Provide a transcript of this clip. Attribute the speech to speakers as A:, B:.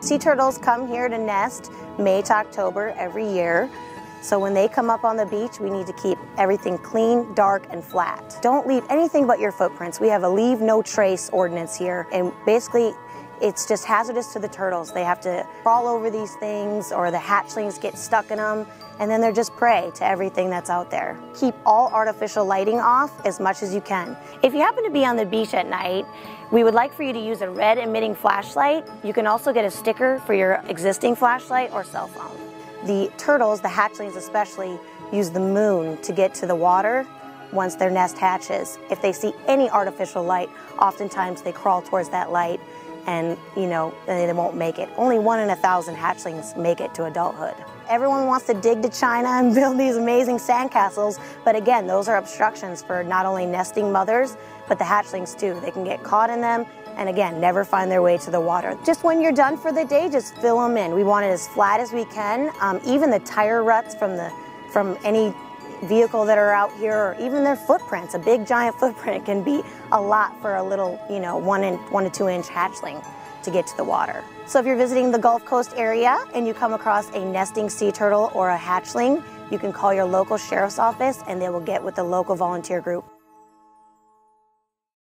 A: Sea turtles come here to nest May to October every year. So when they come up on the beach, we need to keep everything clean, dark, and flat. Don't leave anything but your footprints. We have a Leave No Trace Ordinance here, and basically it's just hazardous to the turtles. They have to crawl over these things, or the hatchlings get stuck in them, and then they're just prey to everything that's out there. Keep all artificial lighting off as much as you can. If you happen to be on the beach at night, we would like for you to use a red emitting flashlight. You can also get a sticker for your existing flashlight or cell phone. The turtles, the hatchlings especially, use the moon to get to the water once their nest hatches. If they see any artificial light, oftentimes they crawl towards that light, and they won't make it. Only 1 in 1,000 hatchlings make it to adulthood. Everyone wants to dig to China and build these amazing sandcastles, but again, those are obstructions for not only nesting mothers, but the hatchlings too. They can get caught in them, and again, never find their way to the water. Just when you're done for the day, just fill them in. We want it as flat as we can. Even the tire ruts from any vehicle that are out here, or even their footprints. A big giant footprint can be a lot for a little 1 to 2 inch hatchling to get to the water. So if you're visiting the Gulf Coast area and you come across a nesting sea turtle or a hatchling, you can call your local sheriff's office and they will get with the local volunteer group.